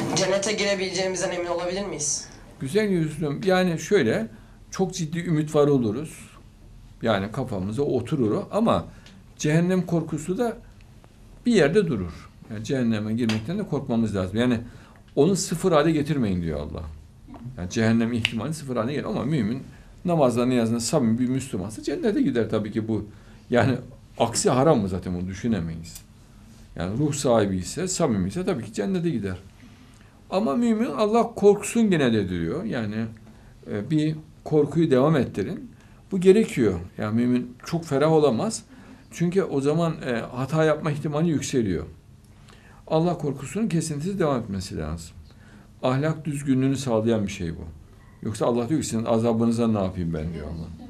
Cennete girebileceğimizden emin olabilir miyiz? Güzel yüzlüm, yani şöyle, çok ciddi ümit var oluruz. Yani kafamıza oturur ama cehennem korkusu da bir yerde durur. Yani cehenneme girmekten de korkmamız lazım. Yani onu sıfır hale getirmeyin diyor Allah. Yani cehennem ihtimali sıfır haline gelir ama mümin namazla niyazına samimi bir Müslümansa cennete gider tabii ki bu. Yani aksi haram mı zaten bunu düşünemeyiz. Yani ruh sahibi ise, samimi ise tabii ki cennete gider. Ama mümin Allah korksun gene de diyor. Yani bir korkuyu devam ettirin. Bu gerekiyor. Yani mümin çok ferah olamaz. Çünkü o zaman hata yapma ihtimali yükseliyor. Allah korkusunun kesintisiz devam etmesi lazım. Ahlak düzgünlüğünü sağlayan bir şey bu. Yoksa Allah diyor ki sizin azabınıza ne yapayım ben diyor Allah.